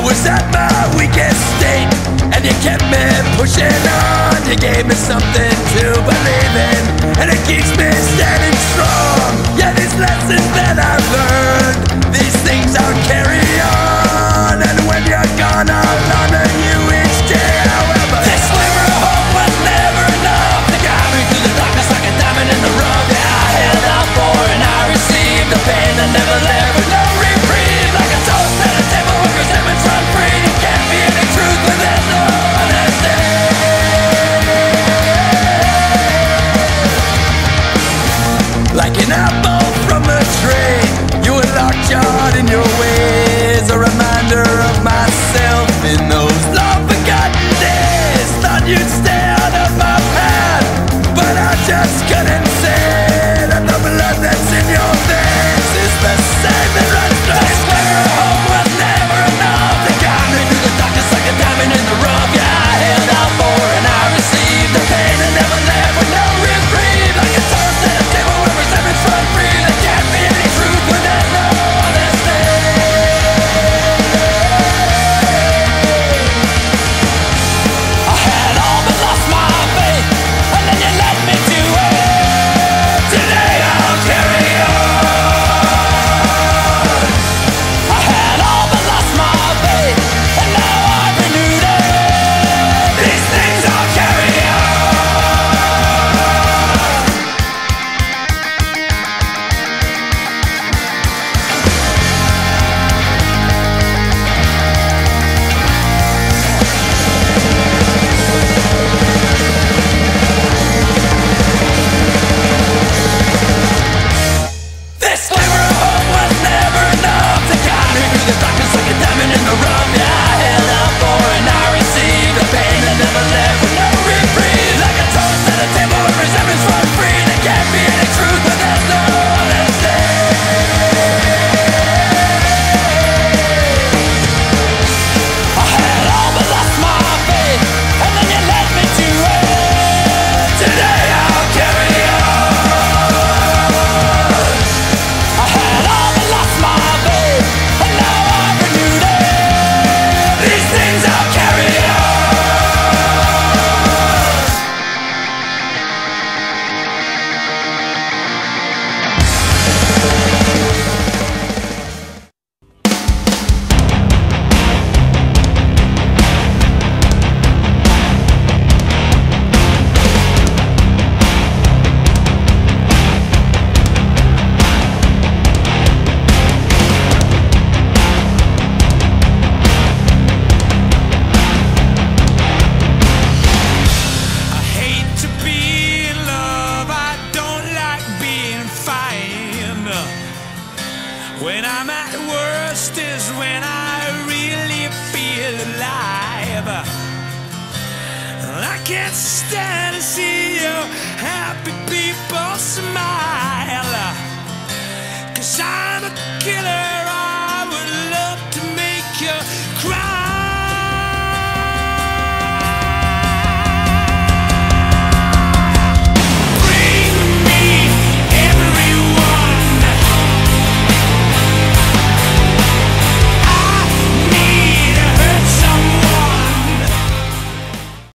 was at my weakest state, and you kept me pushing on. You gave me something to believe in, and it keeps me standing strong. Yeah, these lessons that I've learned, these things I'll carry on. And when you're gone, I'll honor you each day. However, this glimmer of hope was never enough to guide me through the darkness like a diamond in the rough. Yeah, I held out for and I received the pain that never left with no reprieve. Like a toast at a table where resentment's run free. There can't be any truth when there's no honesty. Like an apple from a tree, you were lockjawed in your ways. A reminder of myself in those long-forgotten days. Thought you'd stay out of my path, but I just couldn't say that the blood that's in your veins is the same that runs through. This glimmer of hope was never enough to guide me through the darkness like a diamond in the rough. Yeah, I held out for and I received the pain that never left with no reprieve. Like a toast at a table where resentment's run free. There can't be any truth when there's no honesty. I had all but lost my faith, and then you led me to it. Today I'll carry on. I had all but lost my faith, and now I've renewed it. These things I'll carry on. This glimmer of hope was never enough to guide me through the darkness like a diamond in the rough. Yeah, I held out for and I received the pain that never left with no reprieve. Like a toast at a table where resentment's run free. There can't be any truth when there's no honesty. I had all but lost my faith, and then you led me to it. Today I'll carry on. I had all but lost my faith, and now I've renewed it. These things I'll carry on. I hate to be in love, I don't like being fine. When I'm at worst is when I really feel alive. I can't stand to see you happy people smile.